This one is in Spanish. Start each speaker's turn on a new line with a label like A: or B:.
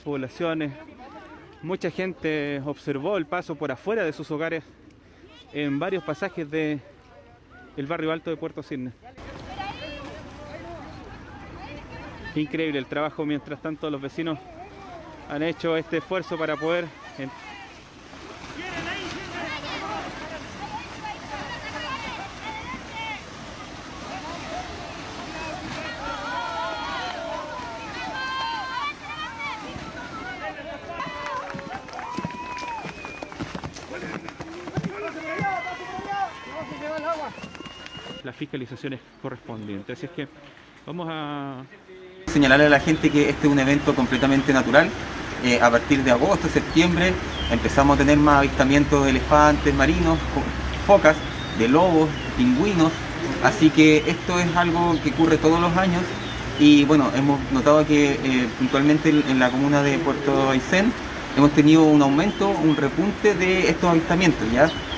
A: poblaciones. Mucha gente observó el paso por afuera de sus hogares en varios pasajes del barrio alto de Puerto Cisnes. Increíble el trabajo. Mientras tanto, los vecinos han hecho este esfuerzo para poder las fiscalizaciones correspondientes. Así es que vamos a
B: señalarle a la gente que este es un evento completamente natural. A partir de agosto, septiembre, empezamos a tener más avistamientos de elefantes marinos, focas, de lobos, pingüinos. Así que esto es algo que ocurre todos los años. Y bueno, hemos notado que puntualmente en la comuna de Puerto Aysén hemos tenido un aumento, un repunte de estos avistamientos, ¿ya?